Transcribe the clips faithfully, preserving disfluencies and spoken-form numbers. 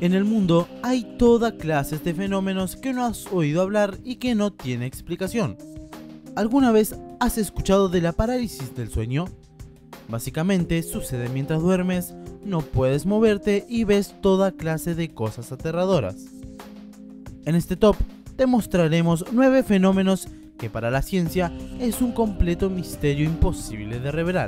En el mundo hay toda clase de fenómenos que no has oído hablar y que no tiene explicación. ¿Alguna vez has escuchado de la parálisis del sueño? Básicamente sucede mientras duermes, no puedes moverte y ves toda clase de cosas aterradoras. En este top te mostraremos nueve fenómenos que para la ciencia es un completo misterio imposible de revelar.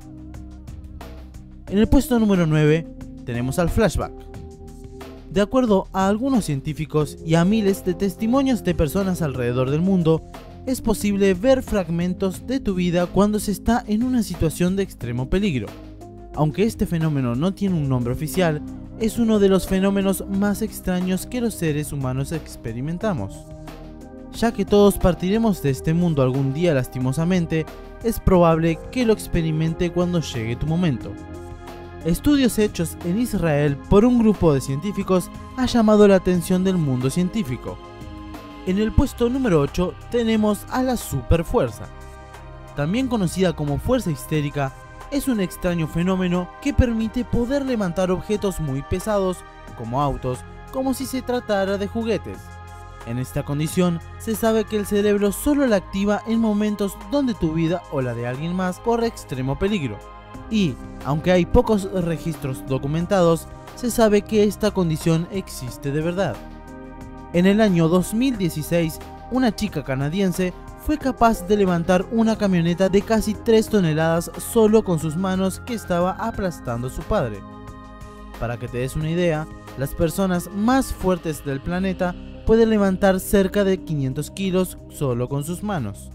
En el puesto número nueve tenemos al flashback. De acuerdo a algunos científicos y a miles de testimonios de personas alrededor del mundo, es posible ver fragmentos de tu vida cuando se está en una situación de extremo peligro. Aunque este fenómeno no tiene un nombre oficial, es uno de los fenómenos más extraños que los seres humanos experimentamos. Ya que todos partiremos de este mundo algún día lastimosamente, es probable que lo experimente cuando llegue tu momento. Estudios hechos en Israel por un grupo de científicos ha llamado la atención del mundo científico. En el puesto número ocho tenemos a la superfuerza. También conocida como fuerza histérica, es un extraño fenómeno que permite poder levantar objetos muy pesados, como autos, como si se tratara de juguetes. En esta condición, se sabe que el cerebro solo la activa en momentos donde tu vida o la de alguien más corre extremo peligro. Y, aunque hay pocos registros documentados, se sabe que esta condición existe de verdad. En el año dos mil dieciséis, una chica canadiense fue capaz de levantar una camioneta de casi tres toneladas solo con sus manos que estaba aplastando a su padre. Para que te des una idea, las personas más fuertes del planeta pueden levantar cerca de quinientos kilos solo con sus manos.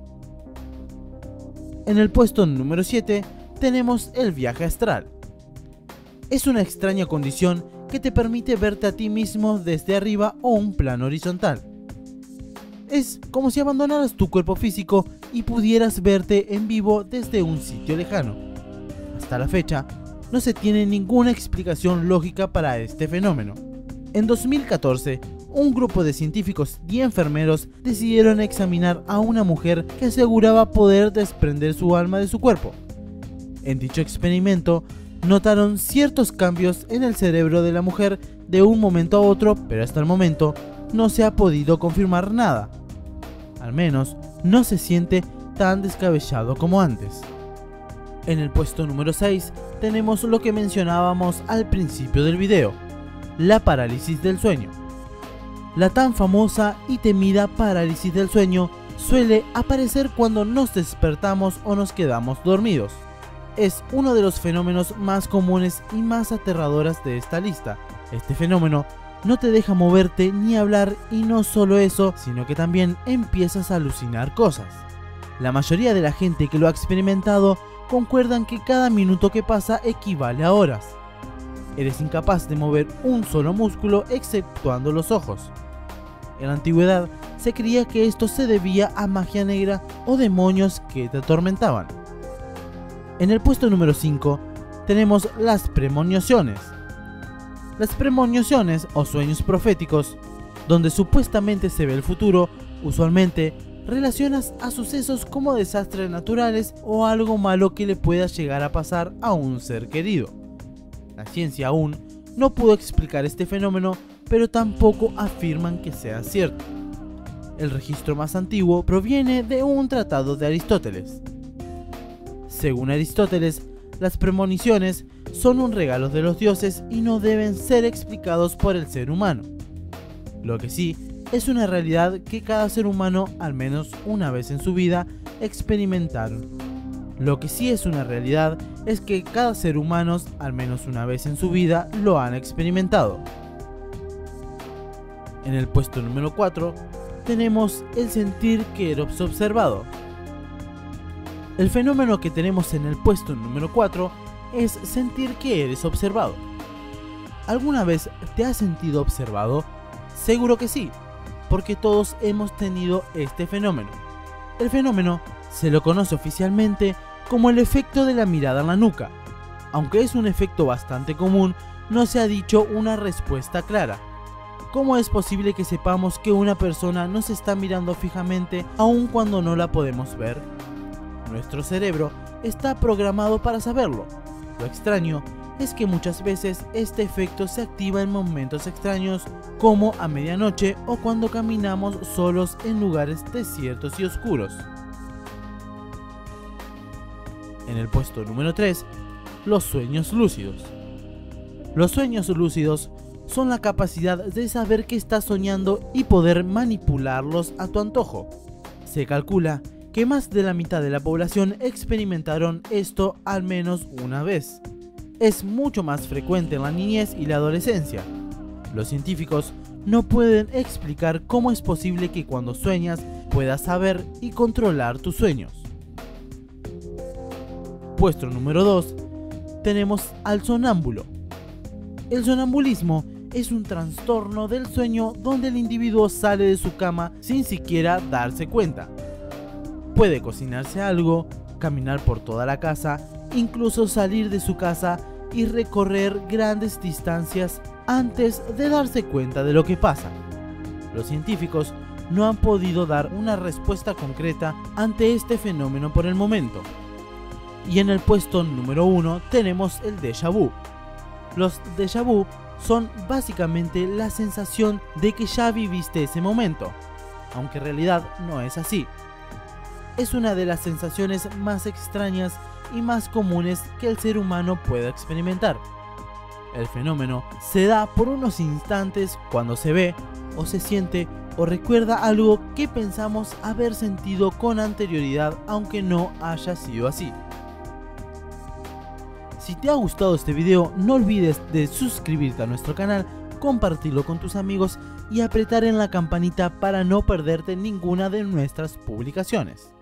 En el puesto número siete tenemos el viaje astral. Es una extraña condición que te permite verte a ti mismo desde arriba o un plano horizontal. Es como si abandonaras tu cuerpo físico y pudieras verte en vivo desde un sitio lejano. Hasta la fecha, no se tiene ninguna explicación lógica para este fenómeno. En dos mil catorce, un grupo de científicos y enfermeros decidieron examinar a una mujer que aseguraba poder desprender su alma de su cuerpo. En dicho experimento, notaron ciertos cambios en el cerebro de la mujer de un momento a otro, pero hasta el momento no se ha podido confirmar nada. Al menos no se siente tan descabellado como antes. En el puesto número seis tenemos lo que mencionábamos al principio del video, la parálisis del sueño. La tan famosa y temida parálisis del sueño suele aparecer cuando nos despertamos o nos quedamos dormidos. Es uno de los fenómenos más comunes y más aterradores de esta lista. Este fenómeno no te deja moverte ni hablar, y no solo eso, sino que también empiezas a alucinar cosas. La mayoría de la gente que lo ha experimentado concuerdan que cada minuto que pasa equivale a horas. Eres incapaz de mover un solo músculo exceptuando los ojos. En la antigüedad se creía que esto se debía a magia negra o demonios que te atormentaban. En el puesto número cinco tenemos las premoniciones. Las premoniciones o sueños proféticos, donde supuestamente se ve el futuro, usualmente relacionas a sucesos como desastres naturales o algo malo que le pueda llegar a pasar a un ser querido. La ciencia aún no pudo explicar este fenómeno, pero tampoco afirman que sea cierto. El registro más antiguo proviene de un tratado de Aristóteles. Según Aristóteles, las premoniciones son un regalo de los dioses y no deben ser explicados por el ser humano. Lo que sí es una realidad que cada ser humano, al menos una vez en su vida, experimentaron. Lo que sí es una realidad es que cada ser humano, al menos una vez en su vida, lo han experimentado. En el puesto número cuatro tenemos el sentir que eres observado. El fenómeno que tenemos en el puesto número cuatro es sentir que eres observado. ¿Alguna vez te has sentido observado? Seguro que sí, porque todos hemos tenido este fenómeno. El fenómeno se lo conoce oficialmente como el efecto de la mirada en la nuca. Aunque es un efecto bastante común, no se ha dicho una respuesta clara. ¿Cómo es posible que sepamos que una persona nos está mirando fijamente aun cuando no la podemos ver? Nuestro cerebro está programado para saberlo. Lo extraño es que muchas veces este efecto se activa en momentos extraños como a medianoche o cuando caminamos solos en lugares desiertos y oscuros. En el puesto número tres, los sueños lúcidos. Los sueños lúcidos son la capacidad de saber que estás soñando y poder manipularlos a tu antojo. Se calcula que más de la mitad de la población experimentaron esto al menos una vez. Es mucho más frecuente en la niñez y la adolescencia. Los científicos no pueden explicar cómo es posible que cuando sueñas puedas saber y controlar tus sueños. Puesto número dos, tenemos al sonámbulo. El sonambulismo es un trastorno del sueño donde el individuo sale de su cama sin siquiera darse cuenta. Puede cocinarse algo, caminar por toda la casa, incluso salir de su casa y recorrer grandes distancias antes de darse cuenta de lo que pasa. Los científicos no han podido dar una respuesta concreta ante este fenómeno por el momento. Y en el puesto número uno tenemos el déjà vu. Los déjà vu son básicamente la sensación de que ya viviste ese momento, aunque en realidad no es así. Es una de las sensaciones más extrañas y más comunes que el ser humano pueda experimentar. El fenómeno se da por unos instantes cuando se ve, o se siente, o recuerda algo que pensamos haber sentido con anterioridad, aunque no haya sido así. Si te ha gustado este video, no olvides de suscribirte a nuestro canal, compartirlo con tus amigos y apretar en la campanita para no perderte ninguna de nuestras publicaciones.